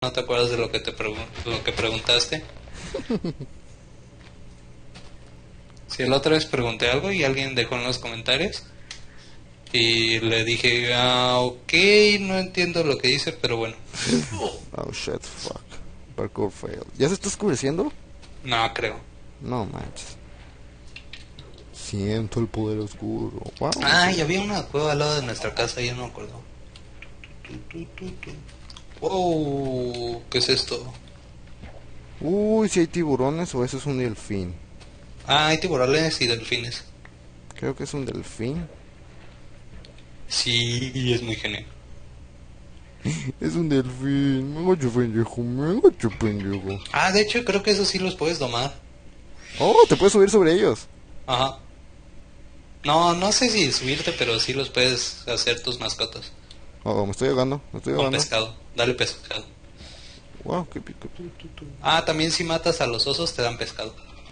¿No te acuerdas de lo que lo que preguntaste? Si la otra vez pregunté algo y alguien dejó en los comentarios y le dije, ok, no entiendo lo que dice, pero bueno. Oh shit, fuck. Parkour fail. ¿Ya se está oscureciendo? No, creo. No manches. Siento el poder oscuro. Wow. Y había una cueva al lado de nuestra casa, ya no me acuerdo. Wow, ¿qué es esto? Uy, si hay tiburones o eso es un delfín. Hay tiburones y delfines. Creo que es un delfín. Sí, es muy genial. Es un delfín. Me agacho pendejo, me agacho pendejo. De hecho creo que eso sí los puedes domar. Oh, te puedes subir sobre ellos. Ajá. No, no sé si subirte, pero sí los puedes hacer tus mascotas. Oh, me estoy ahogando, me estoy Con ahogando. pescado. Dale pescado. Wow, qué pico. También si matas a los osos te dan pescado.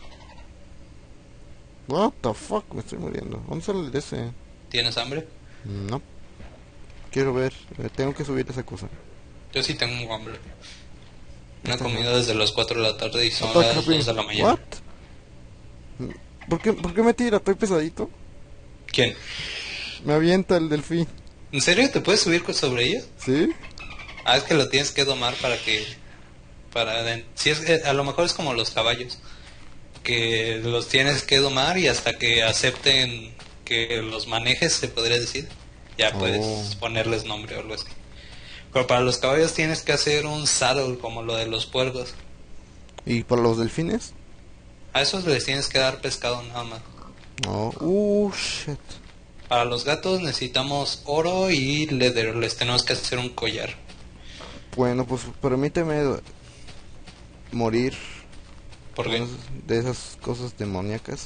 What the fuck, me estoy muriendo. ¿Dónde sale el ese? ¿Tienes hambre? No. Quiero ver, tengo que subir esa cosa. Yo sí tengo hambre. No he Esta comido desde las 4 de la tarde y son Attack las Happy. 2 de la mañana. What? ¿Por qué me tira? Estoy pesadito. ¿Quién? Me avienta el delfín. ¿En serio te puedes subir sobre ella? ¿Sí? Es que lo tienes que domar para que... Si es, a lo mejor es como los caballos. Que los tienes que domar y hasta que acepten que los manejes, se podría decir. Ya puedes ponerles nombre o algo así. Pero para los caballos tienes que hacer un saddle como lo de los puercos. ¿Y para los delfines? A esos les tienes que dar pescado nada más. No. Shit. Para los gatos necesitamos oro y leather. Les tenemos que hacer un collar. Bueno, pues permíteme morir ¿Por qué? de esas cosas demoníacas.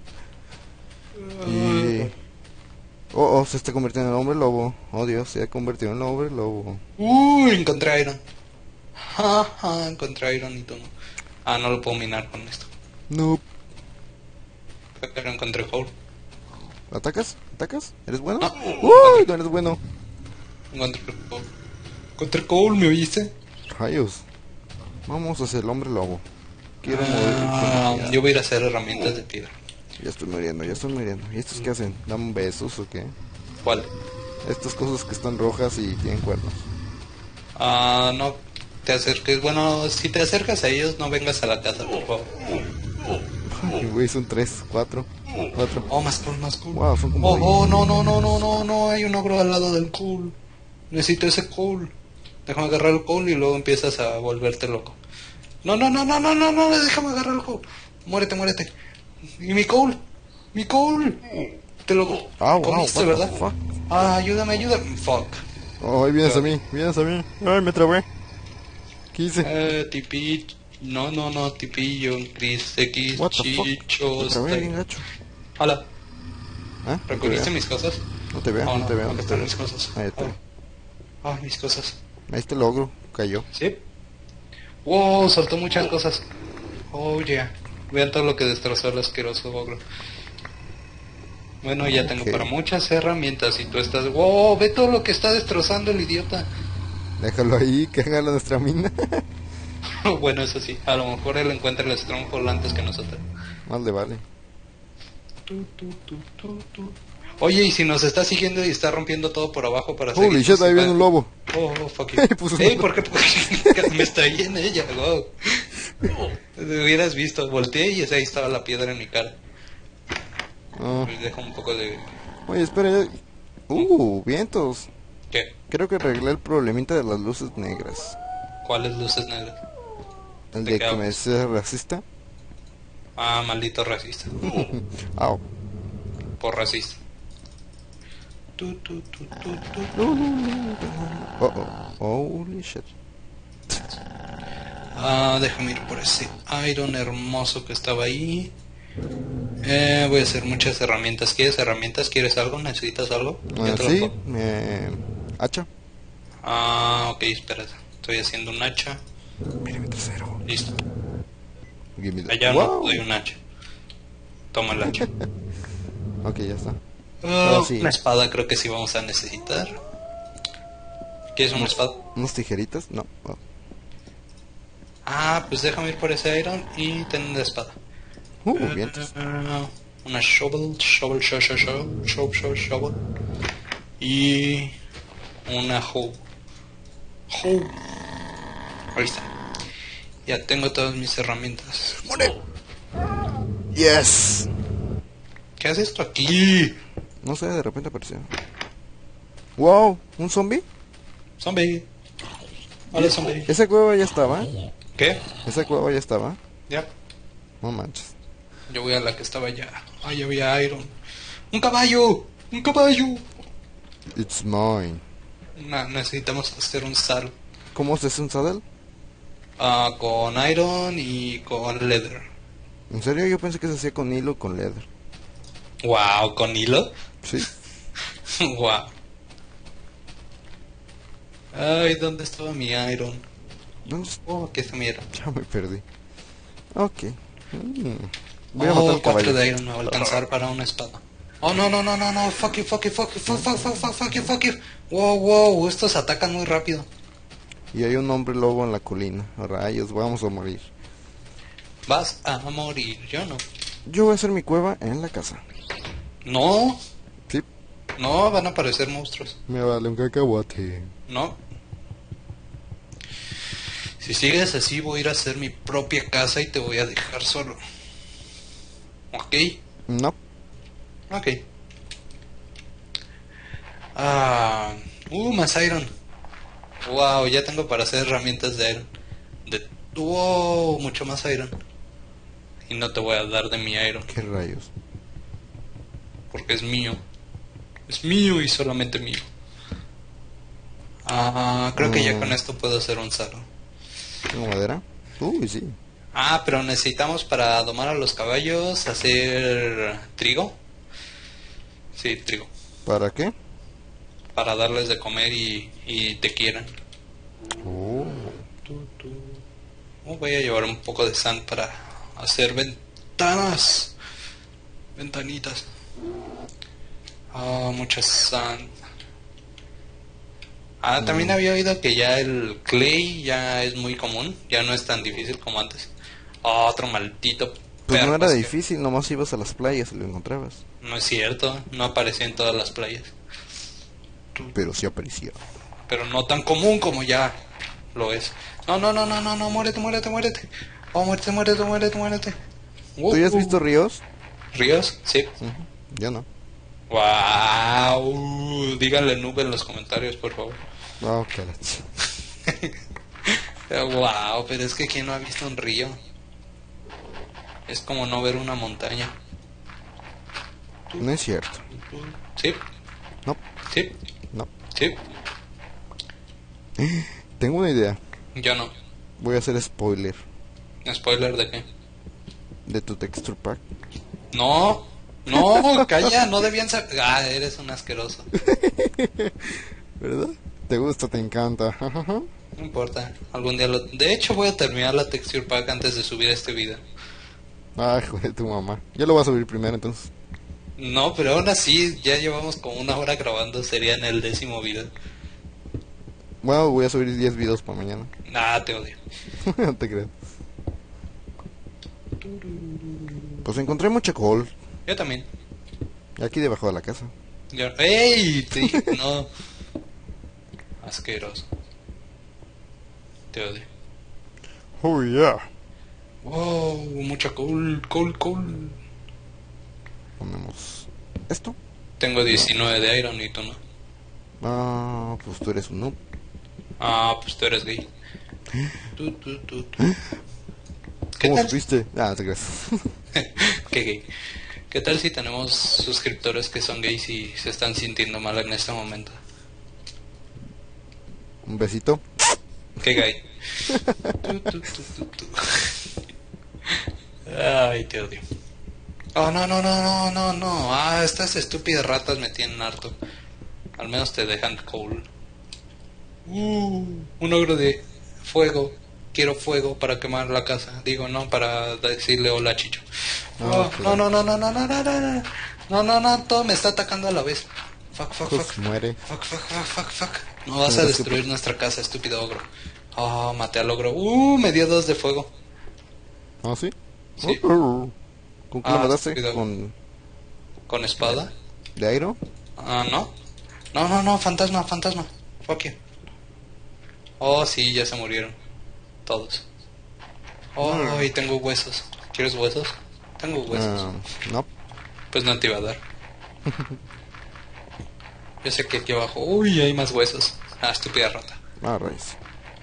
Y... se está convirtiendo en hombre lobo. Oh Dios, se ha convertido en hombre lobo. Encontré iron. Encontré iron y todo. No lo puedo minar con esto. No. Pero encontré coal. ¿Atacas? ¿Atacas? ¿Eres bueno? No. ¡Uy! No eres bueno. Encontré coal. Encontré coal, ¿me oíste? Rayos. Vamos hacia el hombre lobo. Quiero morir. Yo voy a ir a hacer herramientas de piedra. Ya estoy muriendo, ya estoy muriendo. ¿Y estos qué hacen? ¿Dan besos o qué? ¿Cuál? Estas cosas que están rojas y tienen cuernos. No te acerques. Bueno, si te acercas a ellos, no vengas a la casa, por favor. Ay, güey, son 3, 4. Más coal, más coal. Wow, son como... No, hay un ogro al lado del coal. Necesito ese coal. Déjame agarrar el coal y luego empiezas a volverte loco. No, déjame agarrar el coal. Muérete. ¿Y mi coal? ¡Mi coal! Te lo comiste, ¿verdad? Fuck. Ayúdame. Fuck. Oh, ahí vienes a mí. Ay, me trabé. ¿Qué hice? Tipi. No, tipillo, Chris X, What the fuck? Chicho, Me trabé bien gacho. Hola, ¿Ah? No te ¿recogiste veo. mis cosas? No te veo, no te veo. ¿Dónde están mis cosas? Ahí está. Mis cosas. Ahí está el ogro. Cayó. ¿Sí? Wow, soltó muchas cosas. Oh, yeah. Vean todo lo que destrozó el asqueroso ogro. Bueno, ya tengo para muchas herramientas y tú estás... ¡Wow! Ve todo lo que está destrozando el idiota. Déjalo ahí, que haga nuestra mina. Bueno, eso sí. A lo mejor él encuentra el Stronghold antes que nosotros. Más le vale. Oye, y si nos está siguiendo y está rompiendo todo por abajo para Holy seguir... shit, ahí viene un lobo. Fuck you. ¿Por qué? Me estrellé en ella, wow. Te hubieras visto, volteé y ahí estaba la piedra en mi cara. Me dejo un poco de... Oye, espera. Vientos. ¿Qué? Creo que arreglé el problemita de las luces negras. ¿Cuáles luces negras? El de que me dice racista. Maldito racista. Au. Por racista. Holy shit. Déjame ir por ese iron hermoso que estaba ahí. Voy a hacer muchas herramientas. ¿Quieres herramientas? ¿Quieres algo? ¿Necesitas algo? Sí, hacha. Ok, espera. Estoy haciendo un hacha. Milímetro cero. Listo. Allá no doy un hacha. Toma el hacha. Ok, ya está. Sí. Una espada creo que sí vamos a necesitar. ¿Quieres una espada? ¿Unas tijeritas? No. Ah, pues déjame ir por ese iron y tener la espada. Bien. Una shovel, shovel. Y una hoe. Hoe. Ahí está. Ya tengo todas mis herramientas. Yes. ¿Qué haces esto aquí? No sé, de repente apareció. Wow, ¿un zombie? Zombie. Hola, zombie. Esa cueva ya estaba. ¿Qué? Esa cueva ya estaba. Ya. No manches. Yo voy a la que estaba allá. Ahí había iron. ¡Un caballo! ¡Un caballo! It's mine. Necesitamos hacer un sal. ¿Cómo se hace un saddle? Con iron y con leather. ¿En serio? Yo pensé que se hacía con hilo o con leather. Wow, ¿con hilo? Sí. Wow. Ay, ¿dónde estaba mi iron? ¿Dónde Oh, aquí está mi iron. Ya me perdí. Ok. Voy a matar al 4 caballo. de iron me va a alcanzar para una espada. Oh, no, fuck you. Wow, estos atacan muy rápido. Y hay un hombre lobo en la colina. Rayos, vamos a morir. Vas a morir, yo no. Yo voy a hacer mi cueva en la casa. No, Sí. no, van a aparecer monstruos. Me vale un cacahuate. No. Si sigues así voy a ir a hacer mi propia casa y te voy a dejar solo. ¿Ok? No. Ok. Más iron. Wow, ya tengo para hacer herramientas de iron. Wow, mucho más iron. Y no te voy a dar de mi iron, ¿Qué rayos? porque es mío. Es mío y solamente mío. Creo que ya con esto puedo hacer un salo. ¿Tengo madera? Uy, sí. Pero necesitamos para domar a los caballos hacer trigo. Sí, trigo. ¿Para qué? Para darles de comer y te quieran. Voy a llevar un poco de sand para hacer ventanas. Ventanitas. Mucha sand. También había oído que ya el clay ya es muy común. Ya no es tan difícil como antes. Otro maldito Pues no perro era que- difícil, nomás ibas a las playas y lo encontrabas. No es cierto, no aparecía en todas las playas. Pero sí aparecía. Pero no tan común como ya lo es. No, muérete. Oh, muérete. ¿Tú ya has visto ríos? ¿Ríos? Sí. Yo no. Wow. Díganle nube en los comentarios, por favor. Oh, qué la ch- Wow, pero es que ¿quién no ha visto un río? Es como no ver una montaña. No es cierto. Sí, No, sí, no. sí. Tengo una idea. Yo no. Voy a hacer spoiler ¿Spoiler de qué? de tu texture pack. No, calla, no debían ser... eres un asqueroso. ¿Verdad? ¿Te gusta? ¿Te encanta? No importa, algún día lo... De hecho voy a terminar la texture pack antes de subir este video. Ay, joder, tu mamá. Yo lo voy a subir primero, entonces. No, pero aún así ya llevamos como 1 hora grabando, sería en el 10º video. Bueno, voy a subir 10 videos para mañana. Te odio. No te creo. Pues encontré mucha col Yo también. aquí debajo de la casa. ¡Ey! Te dije que no. Asqueroso. Te odio. Oh, yeah. Wow, mucha col. Ponemos esto. Tengo 19 de iron y tú no. Pues tú eres un noob. Pues tú eres gay. Tú. ¿Qué ¿Cómo tal? supiste? Te creas. ¿Qué gay? ¿Qué tal si tenemos suscriptores que son gays y se están sintiendo mal en este momento? Un besito. ¿Qué gay? Tú. Ay, te odio. Oh, no. Estas estúpidas ratas me tienen harto. Al menos te dejan cool. Un ogro de fuego. Quiero fuego para quemar la casa. Digo, no, para decirle hola, Chicho. No, todo me está atacando a la vez. Fuck. Pues muere. Fuck. No vas a destruir nuestra casa, estúpido ogro. Oh, maté al ogro. Me dio 2 de fuego. ¿Ah, sí? Sí. ¿Con qué lo mataste? cuidado. ¿Con ¿Con espada? de Airo? Ah, no. No, no, no, fantasma, fantasma. Fuck you. Oh, sí, ya se murieron. Todos. Oh, y tengo huesos. ¿Quieres huesos? Tengo huesos. No. Pues no te iba a dar. Yo sé que aquí abajo... Uy, hay más huesos. Ah, estúpida rata. Ah, rayos.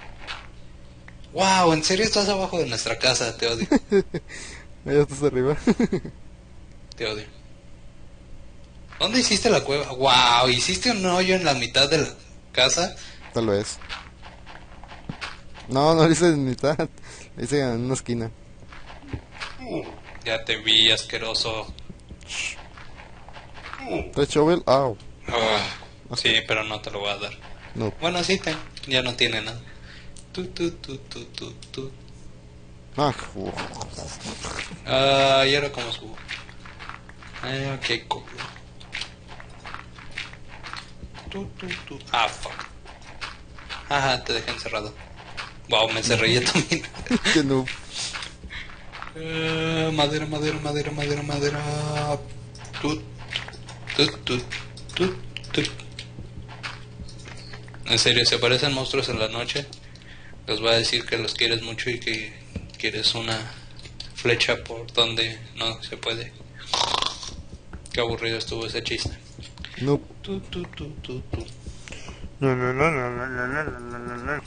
Wow, ¿en serio estás abajo de nuestra casa? Te odio. Allá estás arriba. Te odio. ¿Dónde hiciste la cueva? Wow, ¿hiciste un hoyo en la mitad de la casa? Tal vez. No, no lo hice en mitad. Lo hice en una esquina. Ya te vi, asqueroso. ¿Tres shovel? Au. Sí, pero no te lo voy a dar. No. Bueno, sí, ya no tiene nada. Tu. Ah, Y ahora cómo subo. Ok, cool. Fuck. Ajá, te dejé encerrado. Wow, me encerré yo también. que no. Madera. Tut, tut. En serio, si aparecen monstruos en la noche, les voy a decir que los quieres mucho y que quieres una flecha por donde no se puede. Qué aburrido estuvo ese chiste. No. Tu. No.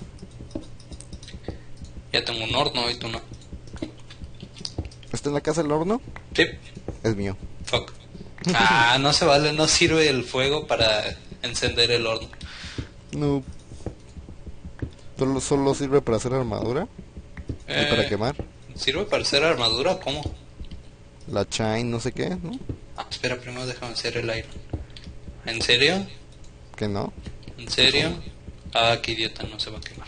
Ya tengo un horno y tú no. ¿Está en la casa el horno? Sí. Es mío. Fuck. No se vale, no sirve el fuego para encender el horno. No. Solo sirve para hacer armadura y para quemar. ¿Sirve para hacer armadura? ¿Cómo? La chain, no sé qué, ¿no? Espera, primero déjame hacer el iron. ¿En serio? Que no. ¿En serio? Qué idiota, no se va a quemar.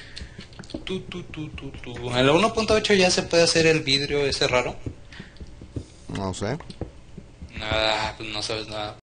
En la 1.8 ya se puede hacer el vidrio ese raro. No sé. Pues no sabes nada.